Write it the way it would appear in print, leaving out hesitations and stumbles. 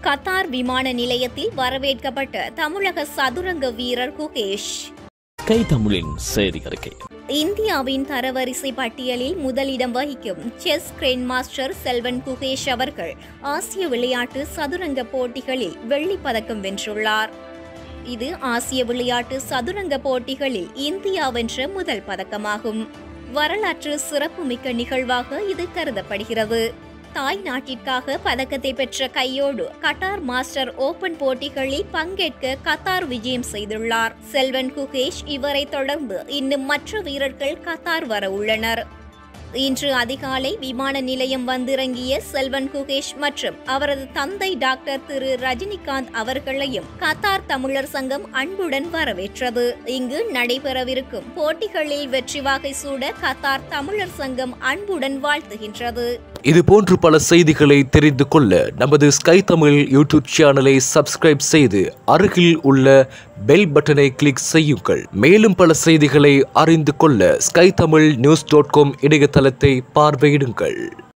Qatar விமான நிலையத்தில் வரவேற்கப்பட்ட தமிழக சதுரங்க வீரர் குகேஷ். ஸ்கை தமிழின் செய்தி அறிக்கை. இந்தியாவின் தரவரிசை பட்டியலில் முதலிடம் வகிக்கும் chess grand master Selvan Gukesh அவர்கள் ஆசிய விளையாட்டு சதுரங்க போட்டிகளில் வெள்ளிப் பதக்கம் வென்றுள்ளார். இது ஆசிய விளையாட்டு சதுரங்க போட்டிகளில் இந்தியா வென்ற முதல் பதக்கமாகும். வரலாற்று சிறப்புமிக்க நிகழ்வாக இது கருதப்படுகிறது. தாய் நாட்டிற்காக பதக்கத்தை பெற்ற கையோடு கட்டார் மாஸ்டர் ஓபன் போட்டிகளில் பங்கேற்க கத்தார் விஜயம் செய்துள்ளார். செல்வன் குகேஷ் இவரை தொடர்ந்து இன்னும் மற்ற வீரர்கள் கத்தார் வர உள்ளனர். இன்று அதிகாலை விமான நிலையம் வந்திறங்கிய செல்வன் குகேஷ் மற்றும் அவரது தந்தை டாக்டர் திரு ரஜினிகாந்த் அவர்களையும் கத்தார் தமிழர் சங்கம் அன்புடன் வரவேற்றது. இங்கு நடைபெறவிருக்கும் போட்டிகளில் வெற்றி வாகை சூட கத்தார் தமிழர் சங்கம் அன்புடன் வாழ்த்துகின்றது. இதுபோன்று பல செய்திகளை தெரிந்து கொள்ள நமது ஸ்கை தமிழ் யூடியூப் சேனலை சப்ஸ்கிரைப் செய்து அருகில் உள்ள பெல் பட்டனை கிளிக் செய்யுங்கள். மேலும் பல செய்திகளை அறிந்து கொள்ள skytamilnews.com இணையதளத்தை பார்வையிடுங்கள்.